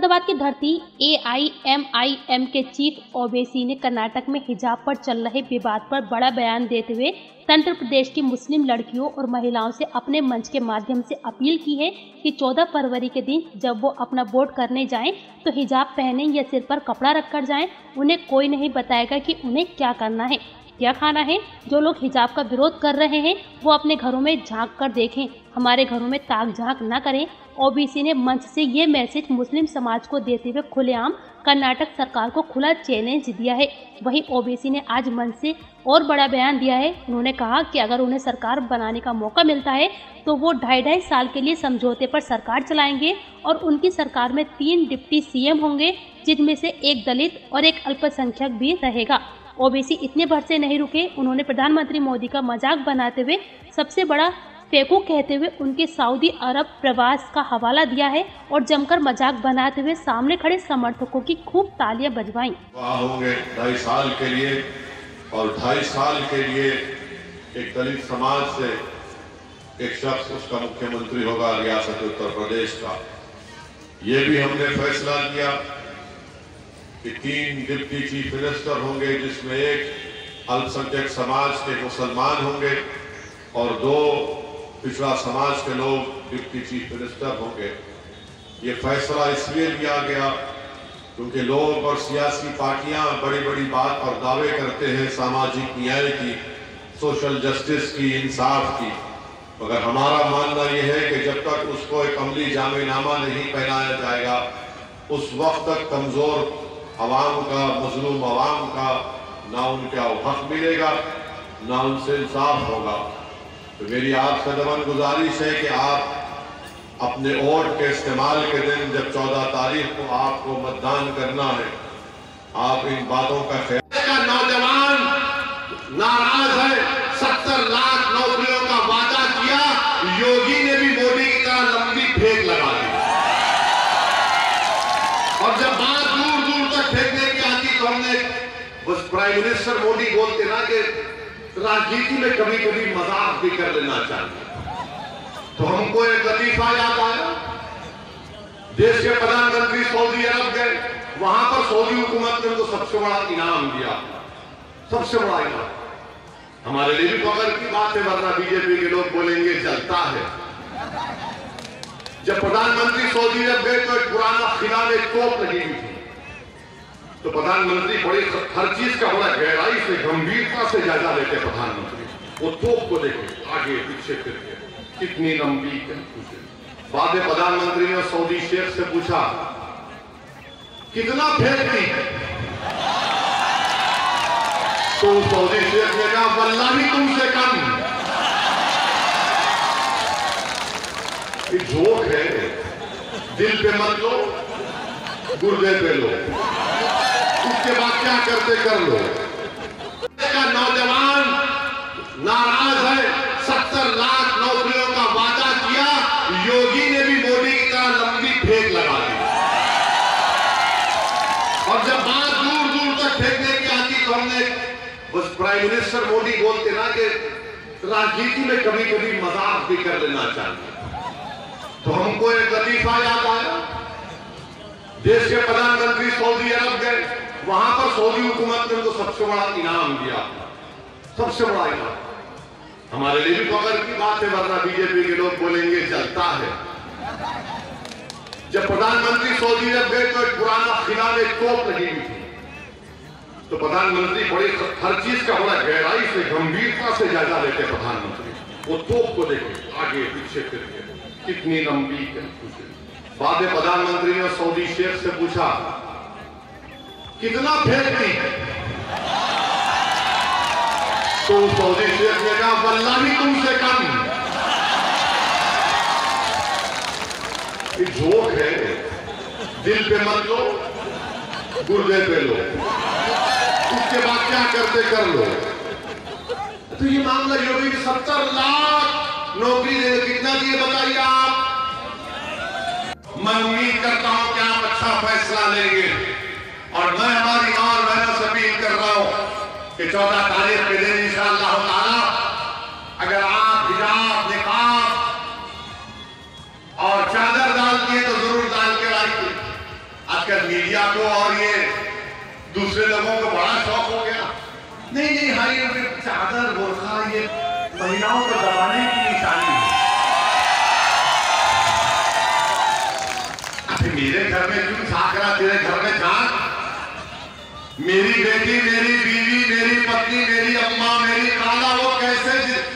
अहमदाबाद की धरती AIMIM के चीफ ओवैसी ने कर्नाटक में हिजाब पर चल रहे विवाद पर बड़ा बयान देते हुए तंत्र प्रदेश की मुस्लिम लड़कियों और महिलाओं से अपने मंच के माध्यम से अपील की है कि 14 फरवरी के दिन जब वो अपना वोट करने जाएं तो हिजाब पहने या सिर पर कपड़ा रखकर जाएं। उन्हें कोई नहीं बताएगा कि उन्हें क्या करना है, क्या खाना है। जो लोग हिजाब का विरोध कर रहे हैं वो अपने घरों में झांक कर देखें, हमारे घरों में ताक झांक न करें। ओबीसी ने मंच से ये मैसेज मुस्लिम समाज को देते हुए खुलेआम कर्नाटक सरकार को खुला चैलेंज दिया है। वहीं ओबीसी ने आज मंच से और बड़ा बयान दिया है। उन्होंने कहा कि अगर उन्हें सरकार बनाने का मौका मिलता है तो वो 2.5 साल के लिए समझौते पर सरकार चलाएंगे और उनकी सरकार में 3 डिप्टी CM होंगे, जिनमें से एक दलित और एक अल्पसंख्यक भी रहेगा। ओबीसी इतने भर से नहीं रुके। उन्होंने प्रधानमंत्री मोदी का मजाक बनाते हुए सबसे बड़ा फेंकू कहते हुए उनके सऊदी अरब प्रवास का हवाला दिया है और जमकर मजाक बनाते हुए सामने खड़े समर्थकों की खूब तालियां बजवाईं। होंगे 2.5 साल के लिए और 2.5 साल के लिए एक दलित समाज से एक शख्स उसका मुख्यमंत्री होगा रियासत उत्तर प्रदेश का। ये भी हमने फैसला किया कि 3 डिप्टी चीफ मिनिस्टर होंगे, जिसमें एक अल्पसंख्यक समाज के मुसलमान होंगे और 2 पिछड़ा समाज के लोग डिप्टी चीफ मिनिस्टर होंगे। ये फैसला इसलिए लिया गया क्योंकि लोग और सियासी पार्टियां बड़ी बड़ी बात और दावे करते हैं सामाजिक न्याय की, सोशल जस्टिस की, इंसाफ की, मगर हमारा मानना यह है कि जब तक उसको एक अमली जामीनामा नहीं पहनाया जाएगा उस वक्त तक कमजोर अवाम का, मजलूम अवाम का ना उनका हक मिलेगा ना उनसे इंसाफ होगा। तो मेरी आपसे दमन गुजारिश है कि आप अपने वोट के इस्तेमाल के दिन जब 14 तारीख को आपको मतदान करना है, आप इन बातों का ख्याल। नौजवान नाराज है, 70 लाख नौकरियों का वादा किया, योगी ने भी मोदी की तरह लंबी फेंक लगा दी और जब बात दूर दूर तक फेंकने की आती तो हमने बस प्राइम मिनिस्टर मोदी बोलते ना कि राजनीति में कभी कभी मजाक भी कर लेना चाहिए। तो हमको एक लतीफा याद आया। देश के प्रधानमंत्री सऊदी अरब गए, वहां पर सऊदी हुकूमत ने उनको सबसे बड़ा इनाम दिया, सबसे बड़ा इनाम। हमारे लिए भी फख्र की बात है, वरना बीजेपी के लोग बोलेंगे जलता है। जब प्रधानमंत्री सऊदी अरब गए तो एक पुराना किला में तोप लगी हुई थी, तो प्रधानमंत्री बड़े हर चीज का बड़ा गहराई से, गंभीरता से जायजा लेते। प्रधानमंत्री वो तोप को देखे, आगे पीछे करके कितनी लंबी है। बाद में प्रधानमंत्री ने सऊदी शेख से पूछा कितना फेंकती है, तो सऊदी शेख ने कहा वल्लाही तुमसे कम। ये जोक है, दिल पे मत लो, गुर्दे पे लो, उसके बाद क्या करते कर लो। नौजवान नाराज है, 70 लाख नौकरियों का वादा किया, योगी ने भी मोदी की तरह लंबी फेंक लगा दी और जब बात दूर दूर तक फेंकने की आती तो हमने बस प्राइम मिनिस्टर मोदी बोलते ना कि राजनीति में कभी कभी मजाक भी कर लेना चाहिए। तो हमको एक लतीफा याद आया। देश के प्रधानमंत्री सऊदी अरब गए, वहां पर सऊदी हुकूमत ने उनको सबसे बड़ा इनाम दिया, सबसे बड़ा इनाम। हमारे लिए भी फख्र की बात है, वरना बीजेपी के लोग बोलेंगे जलता है। जब प्रधानमंत्री सऊदी अरब गए तो एक पुराना किला में तोप लगी हुई थी, तो प्रधानमंत्री बड़े हर चीज का बड़ा गहराई से, गंभीरता से जायजा लेते। प्रधानमंत्री वो तोप को देखे, आगे पीछे करके कितनी लंबी है। बाद में प्रधानमंत्री ने सऊदी शेख से पूछा कितना फेंकती है, तो सऊदी शेख ने कहा वल्लाही तुमसे कम। ये जोक है, दिल पे मत लो, गुर्दे पे लो, उसके बाद क्या करते कर लो। तो ये मामला योगी की 70 लाख नौकरी देने कितना दिए बताइए आप। मैं उम्मीद करता हूं कि आप अच्छा फैसला लेंगे और मैं हमारी मां और बहनों से अपील कर रहा हूं कि 14 तारीख के दिन इंशाअल्लाह ताला अगर आप हिजाब, निकाब और चादर डालती है तो जरूर डाल के लाइए। दूसरे लोगों को बड़ा शौक हो गया। नहीं नहीं भाई, चादर बुर्खा ये महिलाओं को दबाने की निशानी है। अरे मेरे घर में क्यों साकरा, तेरे घर में जान। मेरी बेटी, मेरी बीवी, मेरी पत्नी, मेरी अम्मा, मेरी खाला, वो कैसे